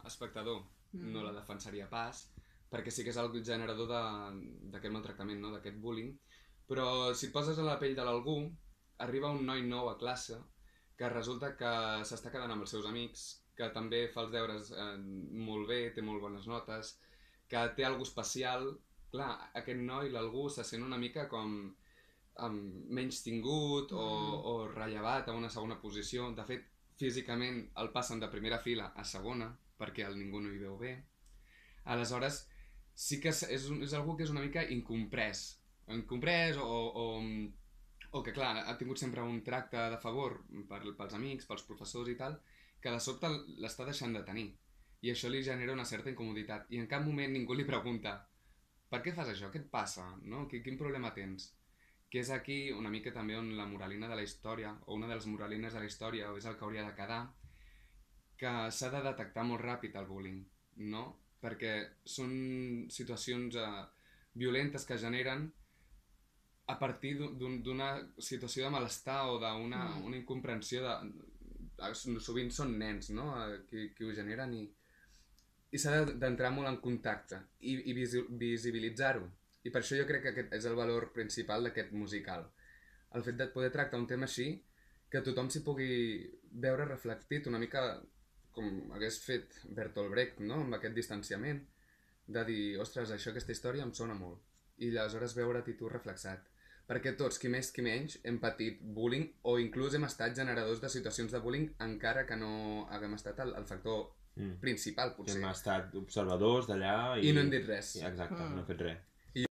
espectador no la defensaria pas, perquè sí que és el generador d'aquest maltractament, no? D'aquest bullying, però si et poses a la pell de l'algú, arriba un noi nou a classe que resulta que s'està quedant amb els seus amics, que també fa els deures molt bé, té molt bones notes, que té algú especial. Clar, aquest noi, l'algú, se sent una mica com menys tingut o rellevat a una segona posició. De fet, físicament el passen de primera fila a segona perquè el ningú no hi veu bé. Aleshores, sí que és algú que és una mica incomprès o que clar, ha tingut sempre un tracte de favor pels amics, pels professors i tal, que de sobte l'està deixant de tenir i això li genera una certa incomoditat i en cap moment ningú li pregunta per què fas això, què et passa, no? Quin problema tens? Que és aquí una mica també on la moralina de la història, o una de les moralines de la història, o és el que hauria de quedar, que s'ha de detectar molt ràpid el bullying, no? Perquè són situacions violentes que generen a partir d'una situació de malestar o d'una incomprensió sovint són nens, no? Qui ho generen i s'ha d'entrar molt en contacte i visibilitzar-ho. I per això jo crec que aquest és el valor principal d'aquest musical. El fet de poder tractar un tema així, que tothom s'hi pugui veure reflectit una mica com hagués fet Bertolt Brecht, no? Amb aquest distanciament, de dir, ostres, això, aquesta història em sona molt. I aleshores veure-t'hi tu reflexat. Perquè tots, qui més qui menys, hem patit bullying o inclús hem estat generadors de situacions de bullying encara que no haguem estat el factor principal, potser. Hem estat observadors d'allà i no hem dit res. Exacte, no hem fet res.